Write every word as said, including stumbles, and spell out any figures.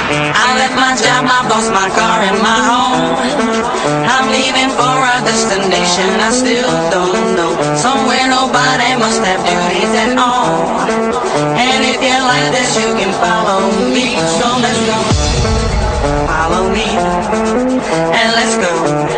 I left my job, my boss, my car, and my home. I'm leaving for a destination I still don't know. Somewhere nobody must have duties at all. And if you like this, you can follow me. So let's go. Follow me, and let's go.